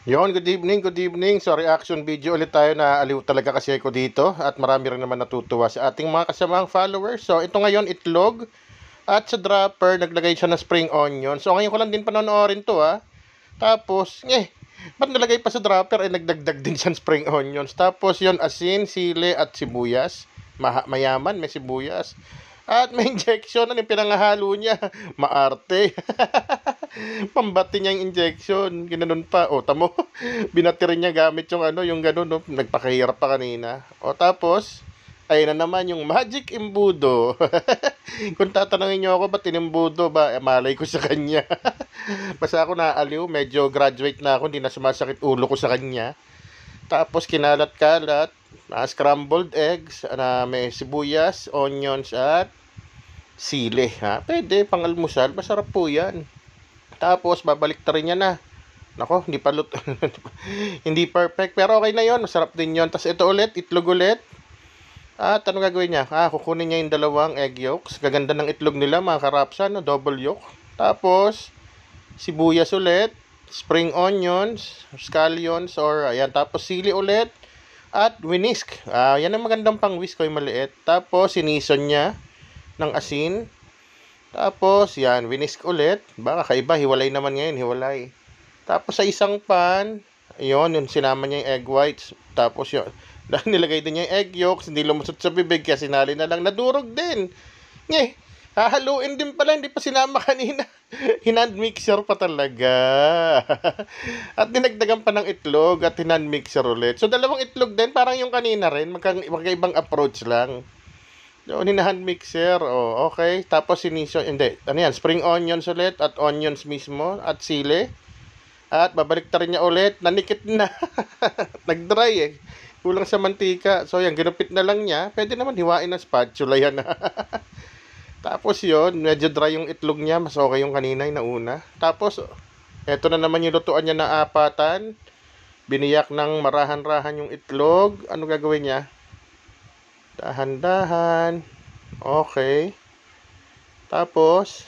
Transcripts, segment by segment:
Yon, good evening, good evening. So reaction video ulit tayo, na aliw talaga kasi ako dito at marami rin naman natutuwa sa ating mga kasamang followers. So ito ngayon, itlog at sa dropper naglagay siya ng spring onion. So ngayon ko lang din panonoorin to Tapos, ba't nalagay pa sa dropper? Nagdagdag din siya ng spring onions. Tapos yon, asin, sili at sibuyas. Mayaman, may sibuyas. At may injection, ano yung pinangahalo niya? Maarte. Pambati niya yung injection. Ginanon pa. O, tamo. Binatiri niya gamit yung ano, yung ganun, no? Nagpakahirap pa kanina. O, tapos, ayun na naman yung magic imbudo. Kung tatanungin niyo ako, ba't inimbudo ba? Malay ko sa kanya. Basta ako naaliw, medyo graduate na ako, hindi na sumasakit ulo ko sa kanya. Tapos, kinalat-kalat, scrambled eggs, na may sibuyas, onions, at sili. Pwede, pang-almusal. Masarap po yan. Tapos, babalik ta rin niya na. Nako, hindi pa hindi perfect, pero okay na yon, masarap din yon. Tapos ito ulit, itlog ulit. At ano gagawin niya? Kukunin niya yung dalawang egg yolks. Gaganda ng itlog nila, mga karapsan, no? Double yolk. Tapos, sibuyas ulit, spring onions, scallions, or ayan. Tapos, sili ulit. At winisk. Yan ang magandang pang whisk ko, yung maliit. Tapos, sinison niya ng asin. Tapos, yan, winisk ulit. Baka kaiba, hiwalay naman ngayon, hiwalay. Tapos, sa isang pan, yun, sinama niya yung egg whites. Tapos, yun, nilagay din niya yung egg yolks, hindi lumusot sa bibig, kasi sinali na lang, nadurog din. Hahaluin din pala, hindi pa sinama kanina. Hinand mixer pa talaga. At dinagdagan pa ng itlog at hinand mixer ulit. So, dalawang itlog din, parang yung kanina rin, magkaibang approach lang. Doon, hand mixer. Okay. Tapos siniso, hindi. Ano yan? Spring onions ulit at onions mismo at sili. At babalik ta rin niya ulit. Nanikit na. Nag-dry Kulang sa mantika. So yan, ginupit na lang niya. Pwede naman hiwain ng spatula yan. Tapos yon, medyo dry yung itlog niya. Mas okay yung kanina, yung nauna. Tapos, eto na naman yung lutuan niya na apatan. Biniyak ng marahan-rahan yung itlog. Ano gagawin niya? Dahan-dahan. Okay. Tapos,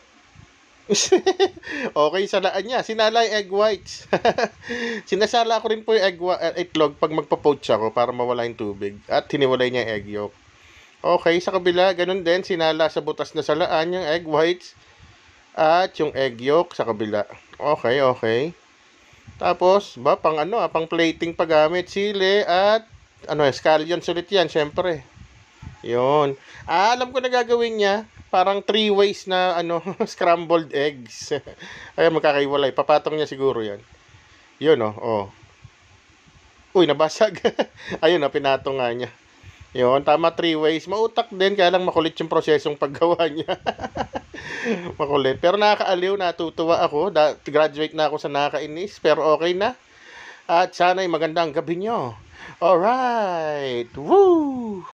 okay, salaan niya. Sinala yung egg whites. Sinasala ko rin po yung itlog pag magpo-poach ako para mawala yung tubig. At hiniwalay niya yung egg yolk. Okay, sa kabila, ganun din. Sinala sa butas na salaan yung egg whites at yung egg yolk sa kabila. Okay, okay. Tapos, pang plating pa gamit. Sili at scallions ulit yan, syempre. Yun. Alam ko na gagawin niya. Parang 3 ways na, scrambled eggs. Ayan, magkakaiwalay. Papatong niya siguro yan. Yun, Uy, nabasag. Ayun, pinatong nga niya. Yun, tama, 3 ways. Mautak din, kaya lang makulit yung prosesong paggawa niya. Makulit. Pero nakakaaliw, natutuwa ako. Graduate na ako sa nakakainis, pero okay na. At sana'y magandang gabi nyo. Alright. Woo!